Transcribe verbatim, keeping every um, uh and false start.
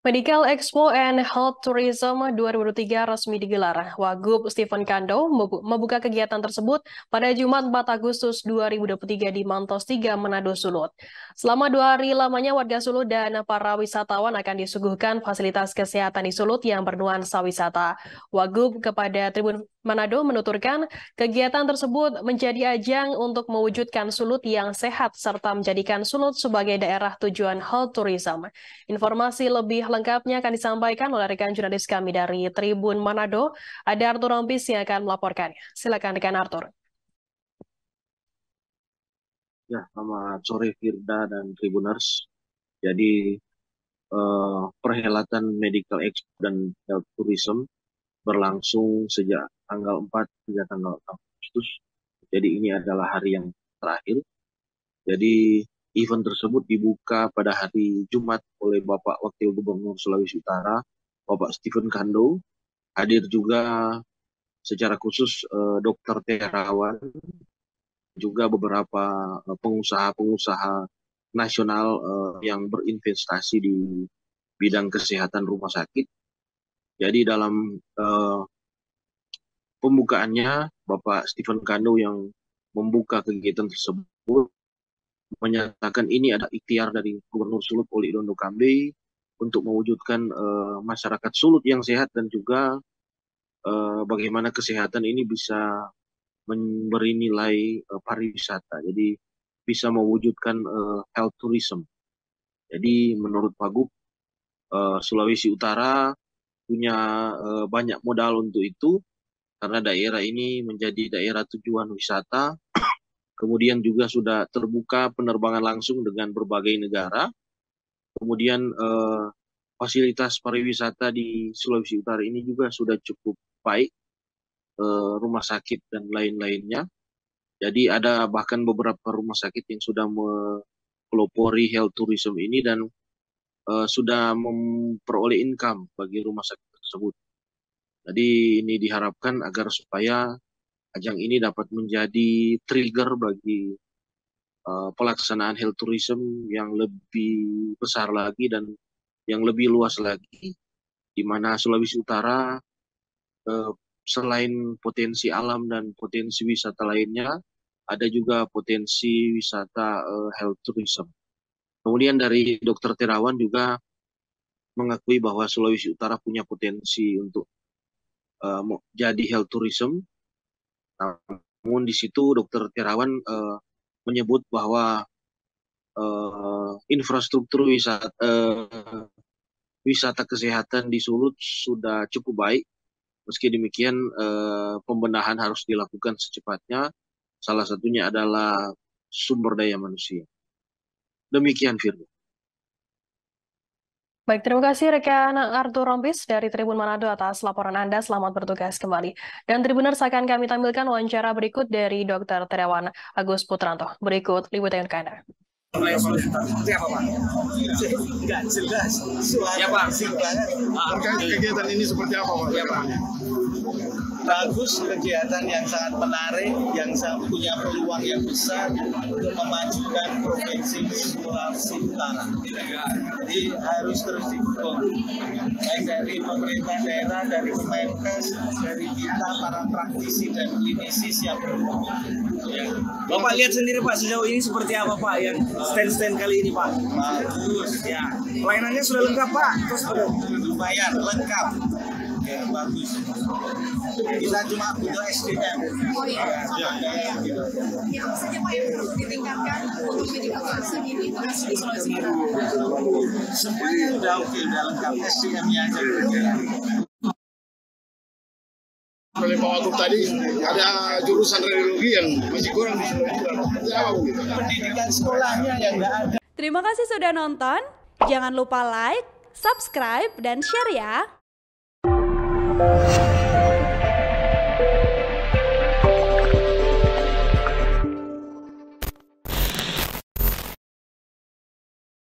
Medical Expo and Health Tourism dua ribu dua puluh tiga resmi digelar. Wagub Stephen Kando membuka kegiatan tersebut pada Jumat empat Agustus dua ribu dua puluh tiga di Mantos tiga, Manado, Sulut. Selama dua hari lamanya warga Sulut dan para wisatawan akan disuguhkan fasilitas kesehatan di Sulut yang bernuansa wisata. Wagub kepada Tribun Manado menuturkan kegiatan tersebut menjadi ajang untuk mewujudkan Sulut yang sehat serta menjadikan Sulut sebagai daerah tujuan health tourism. Informasi lebih lengkapnya akan disampaikan oleh rekan jurnalis kami dari Tribun Manado, ada Arthur Rompis yang akan melaporkannya. Silakan rekan Arthur. Ya, selamat sore Firda dan Tribuners. Jadi eh, perhelatan Medical Expo dan Health Tourism berlangsung sejak tanggal empat hingga tanggal enam Agustus. Jadi ini adalah hari yang terakhir. Jadi event tersebut dibuka pada hari Jumat oleh Bapak Wakil Gubernur Sulawesi Utara, Bapak Stephen Kando. Hadir juga secara khusus eh, Dokter Terawan, juga beberapa pengusaha-pengusaha nasional eh, yang berinvestasi di bidang kesehatan rumah sakit. Jadi dalam eh, pembukaannya, Bapak Stephen Kando yang membuka kegiatan tersebut menyatakan ini ada ikhtiar dari Gubernur Sulut Oli Dondo Kambe untuk mewujudkan uh, masyarakat Sulut yang sehat dan juga uh, bagaimana kesehatan ini bisa memberi nilai uh, pariwisata. Jadi bisa mewujudkan uh, health tourism. Jadi menurut Pak Gub, uh, Sulawesi Utara punya uh, banyak modal untuk itu karena daerah ini menjadi daerah tujuan wisata. Kemudian juga sudah terbuka penerbangan langsung dengan berbagai negara. Kemudian eh, fasilitas pariwisata di Sulawesi Utara ini juga sudah cukup baik, eh, rumah sakit dan lain-lainnya. Jadi ada bahkan beberapa rumah sakit yang sudah mempelopori health tourism ini dan eh, sudah memperoleh income bagi rumah sakit tersebut. Jadi ini diharapkan agar supaya ajang ini dapat menjadi trigger bagi uh, pelaksanaan health tourism yang lebih besar lagi dan yang lebih luas lagi, di mana Sulawesi Utara uh, selain potensi alam dan potensi wisata lainnya, ada juga potensi wisata uh, health tourism. Kemudian dari Dokter Terawan juga mengakui bahwa Sulawesi Utara punya potensi untuk uh, jadi health tourism. Namun di situ Dokter Terawan uh, menyebut bahwa uh, infrastruktur wisata, uh, wisata kesehatan di Sulut sudah cukup baik. Meski demikian uh, pembenahan harus dilakukan secepatnya. Salah satunya adalah sumber daya manusia. Demikian Firda. Baik, terima kasih rekan Arthur Rompis dari Tribun Manado atas laporan Anda. Selamat bertugas kembali. Dan Tribuners akan kami tampilkan wawancara berikut dari Dokter Terawan Agus Putranto. Berikut liputan ke Anda. Siapa Pak? Enggak jelas. Suara ya, Pak. Terkait kegiatan ini seperti apa Pak? Ya, Pak. Bagus, kegiatan yang sangat menarik, yang punya peluang yang besar untuk memajukan Provinsi Sulawesi Utara. Jadi harus terus didukung, baik dari pemerintah daerah, dari Kemenkes, dari kita para praktisi dan klinisi siap berhubung. Ya. Bapak lihat sendiri Pak, sejauh ini seperti apa Pak yang stand-stand kali ini Pak? Bagus. Ya, pelayanannya sudah lengkap Pak. Terus lumayan lengkap. Ya, bagus. Kita cuma butuh S D M. Oh iya. Ya, ya, gitu. Ya, apa saja Pak yang perlu ditingkatkan untuk medical tourism ini termasuk di Sulawesi Utara? Semuanya udah oke, udah lengkap. S D M-nya aja. Oleh Pak Wagub tadi ada jurusan radiologi yang masih kurang di Sulawesi Utara. Pendidikan sekolahnya yang nggak ada. Terima kasih sudah nonton. Jangan lupa like, subscribe, dan share ya.